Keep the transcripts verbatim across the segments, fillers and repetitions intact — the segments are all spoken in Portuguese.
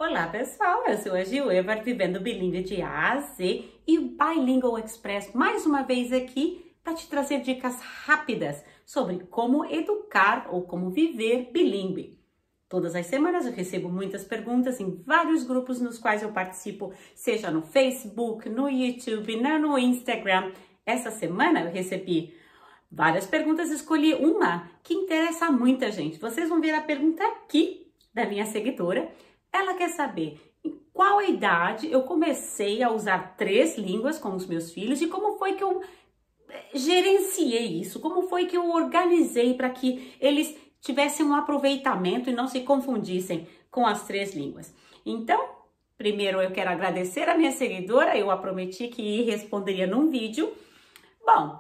Olá pessoal, eu sou a Gil Evert, vivendo bilíngue de A a Z e o Bilingual Express mais uma vez aqui para te trazer dicas rápidas sobre como educar ou como viver bilíngue. Todas as semanas eu recebo muitas perguntas em vários grupos nos quais eu participo, seja no Facebook, no YouTube, no Instagram. Essa semana eu recebi várias perguntas, escolhi uma que interessa a muita gente. Vocês vão ver a pergunta aqui da minha seguidora. Ela quer saber em qual idade eu comecei a usar três línguas com os meus filhos e como foi que eu gerenciei isso, como foi que eu organizei para que eles tivessem um aproveitamento e não se confundissem com as três línguas. Então, primeiro eu quero agradecer a minha seguidora, eu a prometi que responderia num vídeo. Bom,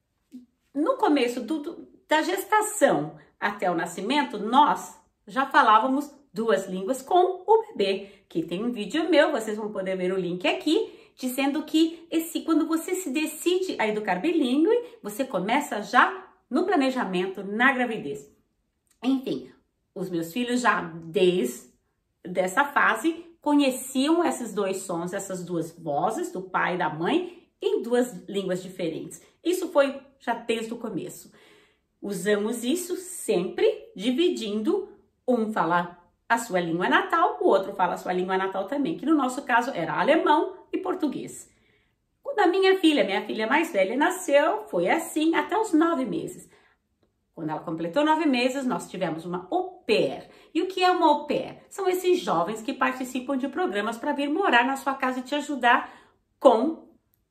no começo do, do, da gestação até o nascimento, nós já falávamos duas línguas com o bebê, que tem um vídeo meu, vocês vão poder ver o link aqui, dizendo que esse, quando você se decide a educar bilíngue, você começa já no planejamento, na gravidez. Enfim, os meus filhos já desde essa fase conheciam esses dois sons, essas duas vozes do pai e da mãe em duas línguas diferentes. Isso foi já desde o começo. Usamos isso sempre dividindo, um falar a sua língua natal, o outro fala a sua língua natal também, que no nosso caso era alemão e português. Quando a minha filha, minha filha mais velha, nasceu, foi assim até os nove meses. Quando ela completou nove meses, nós tivemos uma au pair. E o que é uma au pair? São esses jovens que participam de programas para vir morar na sua casa e te ajudar com,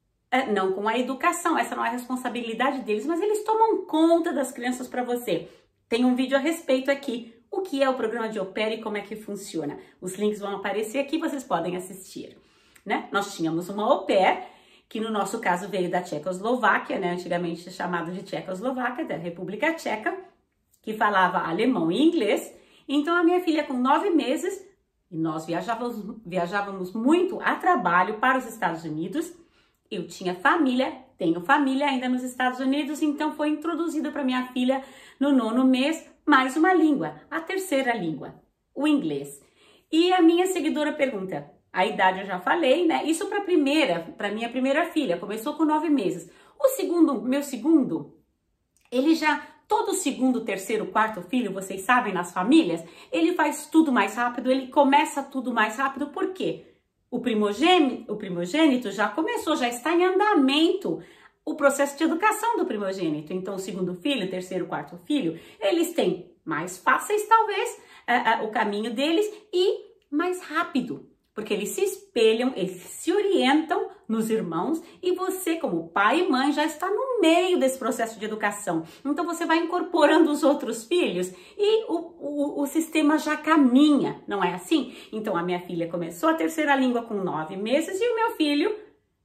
não com a educação, essa não é a responsabilidade deles, mas eles tomam conta das crianças para você. Tem um vídeo a respeito aqui. O que é o programa de au pair e como é que funciona. Os links vão aparecer aqui, vocês podem assistir. Né? Nós tínhamos uma au pair, que no nosso caso veio da Tchecoslováquia, né? Antigamente chamado de Tchecoslováquia, da República Tcheca, que falava alemão e inglês. Então a minha filha com nove meses, e nós viajávamos, viajávamos muito a trabalho para os Estados Unidos. Eu tinha família, tenho família ainda nos Estados Unidos, então foi introduzido para minha filha no nono mês mais uma língua, a terceira língua, o inglês. E a minha seguidora pergunta, a idade eu já falei, né? Isso para primeira, para minha primeira filha, começou com nove meses. O segundo, meu segundo, ele já, todo segundo, terceiro, quarto filho, vocês sabem, nas famílias, ele faz tudo mais rápido, ele começa tudo mais rápido, por quê? O primogênito, o primogênito já começou, já está em andamento o processo de educação do primogênito. Então, o segundo filho, terceiro, quarto filho, eles têm mais fáceis, talvez, uh, uh, o caminho deles e mais rápido, porque eles se espelham, eles se orientam nos irmãos e você, como pai e mãe, já está no meio desse processo de educação. Então, você vai incorporando os outros filhos e o, o, o sistema já caminha, não é assim? Então, a minha filha começou a terceira língua com nove meses e o meu filho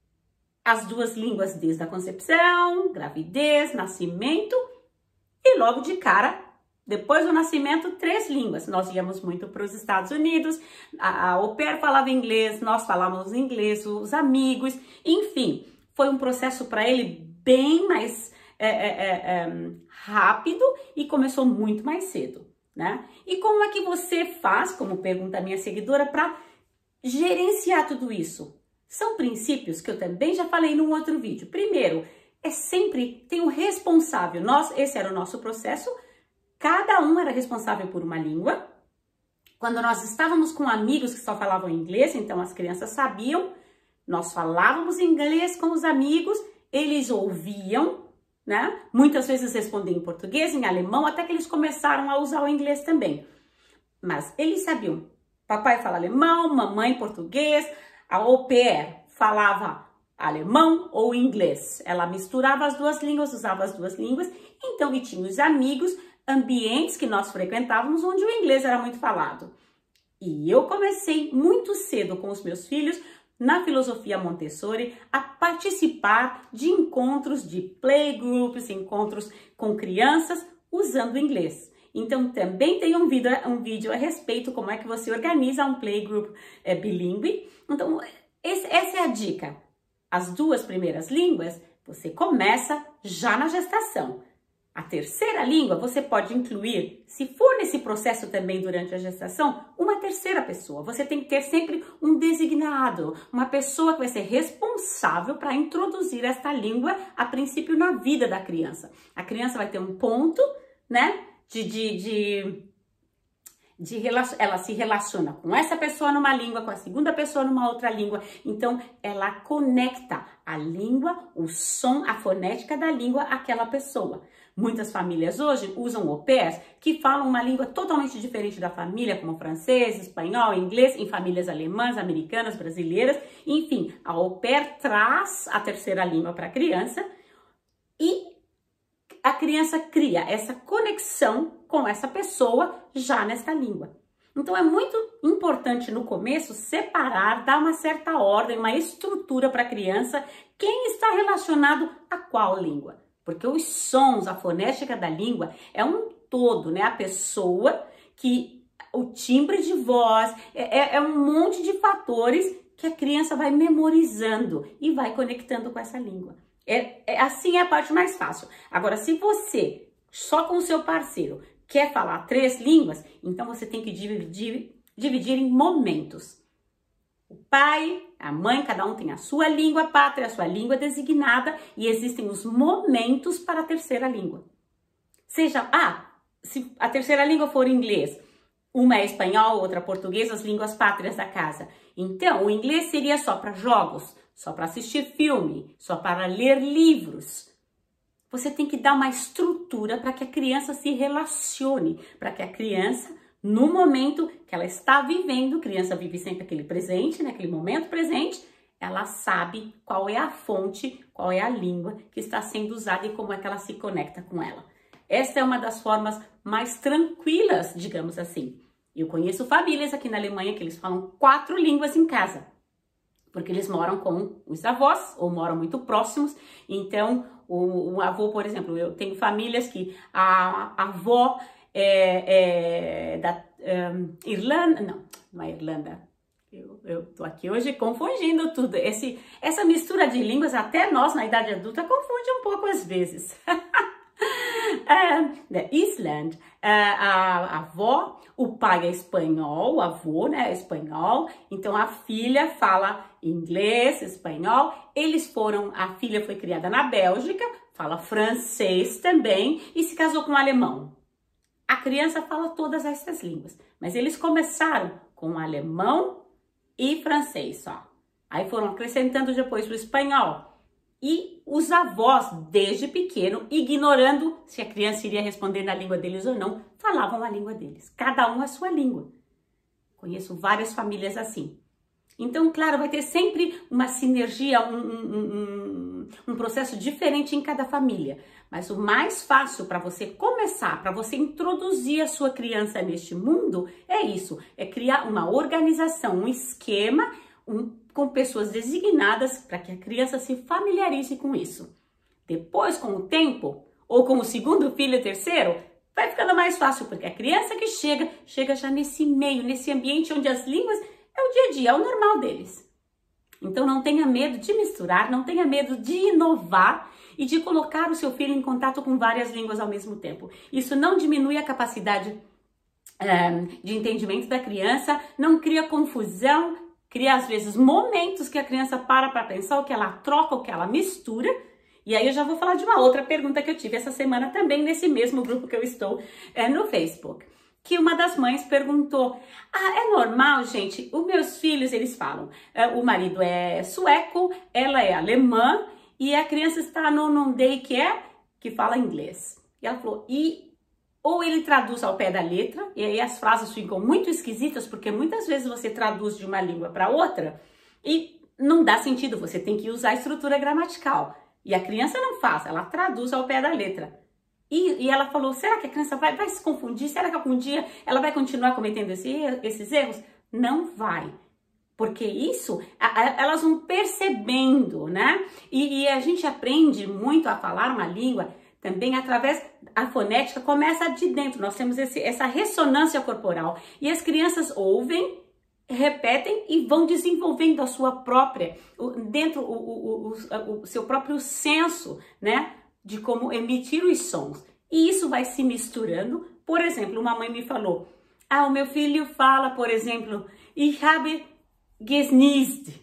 as duas línguas desde a concepção, gravidez, nascimento e logo de cara, depois do nascimento, três línguas. Nós íamos muito para os Estados Unidos, a, a au pair falava inglês, nós falávamos inglês, os amigos, enfim, foi um processo para ele bem mais é, é, é, rápido e começou muito mais cedo, né? E como é que você faz, como pergunta a minha seguidora, para gerenciar tudo isso? São princípios que eu também já falei num outro vídeo. Primeiro, é sempre, tem um responsável. Nós, esse era o nosso processo, cada um era responsável por uma língua. Quando nós estávamos com amigos que só falavam inglês, então as crianças sabiam, nós falávamos inglês com os amigos, eles ouviam, né? Muitas vezes respondiam em português, em alemão, até que eles começaram a usar o inglês também. Mas eles sabiam, papai fala alemão, mamãe português. A au pair falava alemão ou inglês. Ela misturava as duas línguas, usava as duas línguas. Então, e tinha os amigos, ambientes que nós frequentávamos onde o inglês era muito falado. E eu comecei muito cedo com os meus filhos, na filosofia Montessori, a participar de encontros de playgroups, encontros com crianças usando o inglês. Então, também tem um vídeo, um vídeo a respeito como é que você organiza um playgroup é, bilíngue. Então, esse, essa é a dica. As duas primeiras línguas, você começa já na gestação. A terceira língua, você pode incluir, se for nesse processo também durante a gestação, uma terceira pessoa. Você tem que ter sempre um designado, uma pessoa que vai ser responsável para introduzir esta língua, a princípio, na vida da criança. A criança vai ter um ponto, né, de... de, de De relacion... ela se relaciona com essa pessoa numa língua, com a segunda pessoa numa outra língua. Então, ela conecta a língua, o som, a fonética da língua àquela pessoa. Muitas famílias hoje usam au pairs que falam uma língua totalmente diferente da família, como francês, espanhol, inglês, em famílias alemãs, americanas, brasileiras. Enfim, a au pair traz a terceira língua para a criança e a criança cria essa conexão com essa pessoa já nesta língua. Então é muito importante no começo separar, dar uma certa ordem, uma estrutura para a criança, quem está relacionado a qual língua. Porque os sons, a fonética da língua é um todo, né? A pessoa que, o timbre de voz, é, é um monte de fatores que a criança vai memorizando e vai conectando com essa língua. É, é, assim é a parte mais fácil. Agora, se você, só com o seu parceiro, quer falar três línguas, então você tem que dividir, dividir em momentos. O pai, a mãe, cada um tem a sua língua pátria, a sua língua designada, e existem os momentos para a terceira língua. Seja, ah, se a terceira língua for inglês, uma é espanhol, outra português, as línguas pátrias da casa. Então, o inglês seria só para jogos, só para assistir filme, só para ler livros. Você tem que dar uma estrutura para que a criança se relacione, para que a criança, no momento que ela está vivendo, criança vive sempre aquele presente, naquele momento presente, ela sabe qual é a fonte, qual é a língua que está sendo usada e como é que ela se conecta com ela. Essa é uma das formas mais tranquilas, digamos assim. Eu conheço famílias aqui na Alemanha que eles falam quatro línguas em casa, porque eles moram com os avós ou moram muito próximos. Então, o, o avô, por exemplo, eu tenho famílias que a, a avó é, é da um, Irlanda, não, não é Irlanda, eu, eu tô aqui hoje confundindo tudo. Esse, essa mistura de línguas, até nós na idade adulta, confunde um pouco às vezes. Uh, da Islândia, uh, a, a avó, o pai é espanhol, o avô, né, é espanhol, então a filha fala inglês, espanhol, eles foram, a filha foi criada na Bélgica, fala francês também e se casou com um alemão. A criança fala todas essas línguas, mas eles começaram com alemão e francês só, aí foram acrescentando depois o espanhol. E os avós, desde pequeno, ignorando se a criança iria responder na língua deles ou não, falavam a língua deles. Cada um a sua língua. Conheço várias famílias assim. Então, claro, vai ter sempre uma sinergia, um, um, um, um processo diferente em cada família. Mas o mais fácil para você começar, para você introduzir a sua criança neste mundo, é isso. É criar uma organização, um esquema, um com pessoas designadas para que a criança se familiarize com isso. Depois, com o tempo, ou com o segundo filho e terceiro, vai ficando mais fácil, porque a criança que chega, chega já nesse meio, nesse ambiente onde as línguas é o dia a dia, é o normal deles. Então não tenha medo de misturar, não tenha medo de inovar e de colocar o seu filho em contato com várias línguas ao mesmo tempo. Isso não diminui a capacidade é, de entendimento da criança, não cria confusão, cria, às vezes, momentos que a criança para para pensar, o que ela troca, o que ela mistura. E aí eu já vou falar de uma outra pergunta que eu tive essa semana também nesse mesmo grupo que eu estou é, no Facebook. Que uma das mães perguntou, ah, é normal, gente? Os meus filhos, eles falam, é, o marido é sueco, ela é alemã e a criança está no, num daycare que fala inglês. E ela falou, e... ou ele traduz ao pé da letra, e aí as frases ficam muito esquisitas, porque muitas vezes você traduz de uma língua para outra e não dá sentido, você tem que usar a estrutura gramatical. E a criança não faz, ela traduz ao pé da letra. E, e ela falou, será que a criança vai, vai se confundir? Será que algum dia ela vai continuar cometendo esse, esses erros? Não vai. Porque isso, a, a, elas vão percebendo, né? E, e a gente aprende muito a falar uma língua também através da fonética, começa de dentro. Nós temos esse, essa ressonância corporal. E as crianças ouvem, repetem e vão desenvolvendo a sua própria, dentro o, o, o, o seu próprio senso, né? De como emitir os sons. E isso vai se misturando. Por exemplo, uma mãe me falou, ah, o meu filho fala, por exemplo, ich habe gesneezed.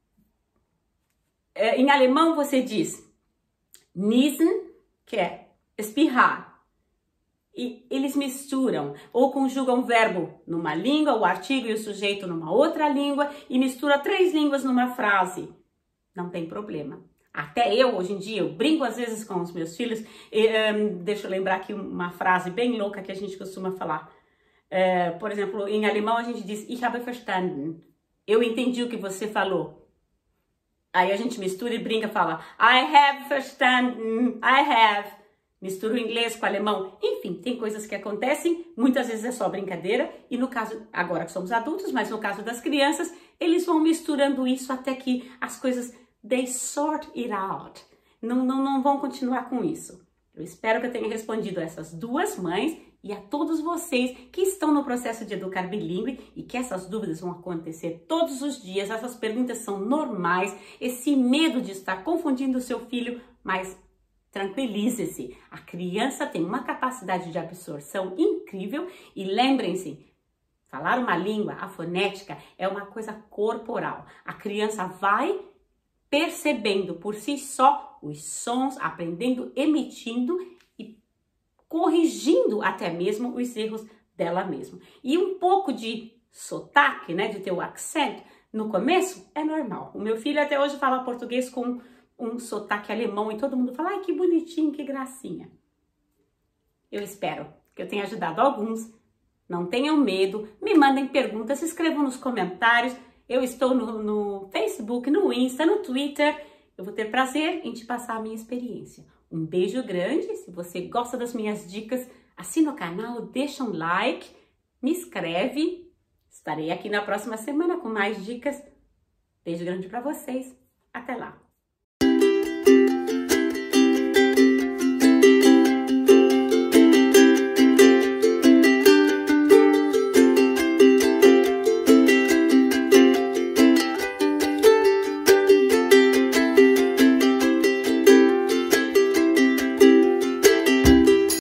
Em alemão você diz niesen, que é espirrar. E eles misturam ou conjugam o verbo numa língua, o artigo e o sujeito numa outra língua e mistura três línguas numa frase. Não tem problema. Até eu, hoje em dia, eu brinco às vezes com os meus filhos. E, um, deixa eu lembrar aqui uma frase bem louca que a gente costuma falar. Uh, por exemplo, em alemão a gente diz ich habe verstanden. Eu entendi o que você falou. Aí a gente mistura e brinca e fala I have verstanden, I have. Mistura o inglês com o alemão. Enfim, tem coisas que acontecem, muitas vezes é só brincadeira. E no caso, agora que somos adultos, mas no caso das crianças, eles vão misturando isso até que as coisas, they sort it out. Não, não, não vão continuar com isso. Eu espero que eu tenha respondido a essas duas mães e a todos vocês que estão no processo de educar bilíngue e que essas dúvidas vão acontecer todos os dias. Essas perguntas são normais, esse medo de estar confundindo o seu filho, mas tranquilize-se, a criança tem uma capacidade de absorção incrível e lembrem-se, falar uma língua, a fonética, é uma coisa corporal. A criança vai percebendo por si só os sons, aprendendo, emitindo e corrigindo até mesmo os erros dela mesma. E um pouco de sotaque, né, de ter o accent, no começo é normal. O meu filho até hoje fala português com um sotaque alemão e todo mundo fala, ai, que bonitinho, que gracinha. Eu espero que eu tenha ajudado alguns. Não tenham medo, me mandem perguntas, escrevam nos comentários. Eu estou no, no Facebook, no Insta, no Twitter. Eu vou ter prazer em te passar a minha experiência. Um beijo grande. Se você gosta das minhas dicas, assina o canal, deixa um like, me inscreve. Estarei aqui na próxima semana com mais dicas. Beijo grande para vocês. Até lá.